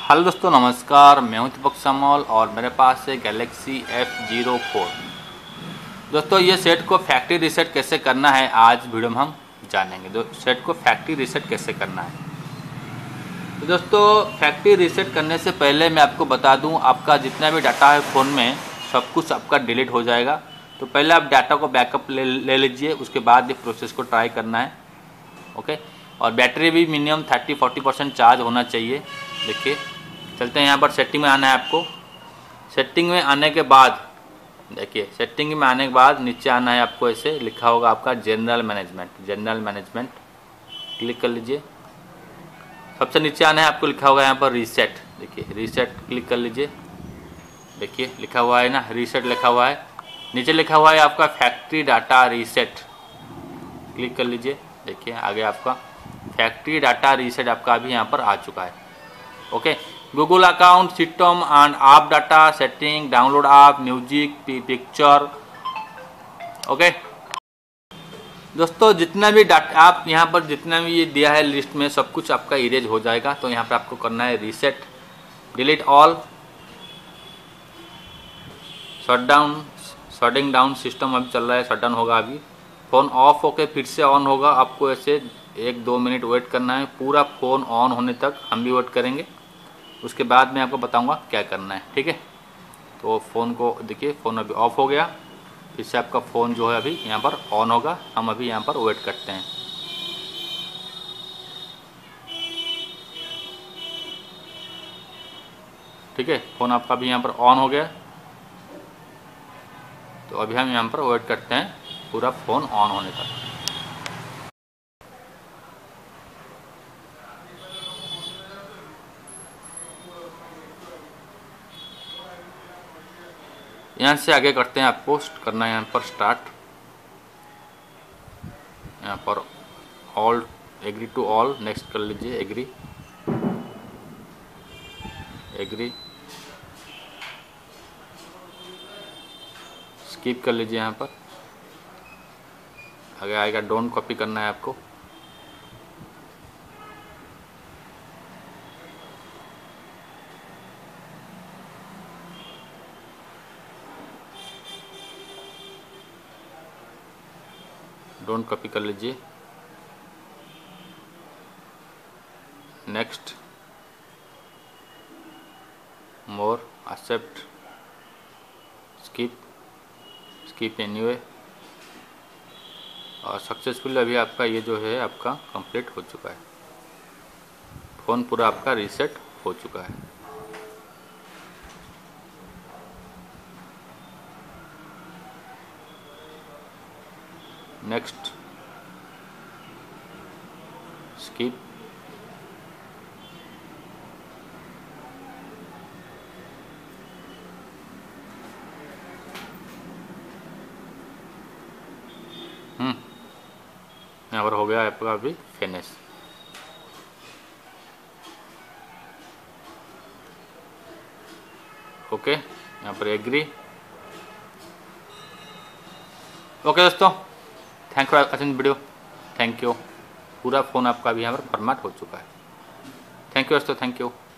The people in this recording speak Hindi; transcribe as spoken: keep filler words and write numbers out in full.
हेलो दोस्तों, नमस्कार। मैं हूं दीपक सामोल और मेरे पास है गैलेक्सी एफ ज़ीरो फोर। दोस्तों, ये सेट को फैक्ट्री रीसेट कैसे करना है आज वीडियो में हम जानेंगे। दो सेट को फैक्ट्री रीसेट कैसे करना है। तो दोस्तों, फैक्ट्री रीसेट करने से पहले मैं आपको बता दूं, आपका जितना भी डाटा है फ़ोन में सब कुछ आपका डिलीट हो जाएगा। तो पहले आप डाटा को बैकअप ले ले लीजिए, उसके बाद ये प्रोसेस को ट्राई करना है। ओके। और बैटरी भी minimum thirty forty percent charge होना चाहिए। देखिए, चलते हैं यहाँ पर सेटिंग में आना है आपको। सेटिंग में आने के बाद देखिए, सेटिंग में आने के बाद नीचे आना है आपको। ऐसे लिखा होगा आपका general management. General management click कर लीजिए। सबसे नीचे आना है आपको, लिखा होगा यहाँ पर रीसेट। देखिए, रीसेट क्लिक कर लीजिए। देखिए लिखा हुआ है ना, रीसेट लिखा हुआ है। नीचे लिखा हुआ है आपका फैक्ट्री डाटा रीसेट, क्लिक कर लीजिए। देखिए आगे आपका फैक्ट्री डाटा रीसेट आपका अभी यहाँ पर आ चुका है। Okay. Google account, system and app data setting, download app, music, picture. Okay दोस्तों, जितना भी डाटा आप यहाँ पर जितना भी ये दिया है लिस्ट में, सब कुछ आपका इरेज हो जाएगा। तो यहाँ पर आपको करना है reset, delete all, shut down, shutting down system अभी चल रहा है, शट डाउन होगा अभी। फ़ोन ऑफ होके फिर से ऑन होगा। आपको ऐसे एक दो मिनट वेट करना है, पूरा फ़ोन ऑन होने तक हम भी वेट करेंगे। उसके बाद मैं आपको बताऊंगा क्या करना है, ठीक है। तो फ़ोन को देखिए, फ़ोन अभी ऑफ हो गया। फिर से आपका फ़ोन जो है अभी यहाँ पर ऑन होगा। हम अभी यहाँ पर वेट करते हैं। ठीक है, फ़ोन आपका भी यहाँ पर ऑन हो गया। तो अभी हम यहाँ पर वेट करते हैं पूरा फ़ोन ऑन होने तक। यहाँ से आगे करते हैं, आपको करना है यहाँ पर स्टार्ट। यहाँ पर all, agree to all, next कर लीजिए। एग्री एग्री स्किप कर लीजिए। यहाँ पर आगे आएगा डोंट कॉपी करना है आपको। डोंट कॉपी कर लीजिए। Next, more, accept, skip, skip anyway. और सक्सेसफुल अभी आपका ये जो है आपका कंप्लीट हो चुका है। फ़ोन पूरा आपका रीसेट हो चुका है। नेक्स्ट, स्किप, हम्म यहाँ पर हो गया आपका अभी फिनिश। ओके, यहाँ पर एग्री। ओके दोस्तों, thank you for watching video. Thank you. पूरा फ़ोन आपका भी यहाँ पर फॉर्मेट हो चुका है। थैंक यू दोस्तों, थैंक यू।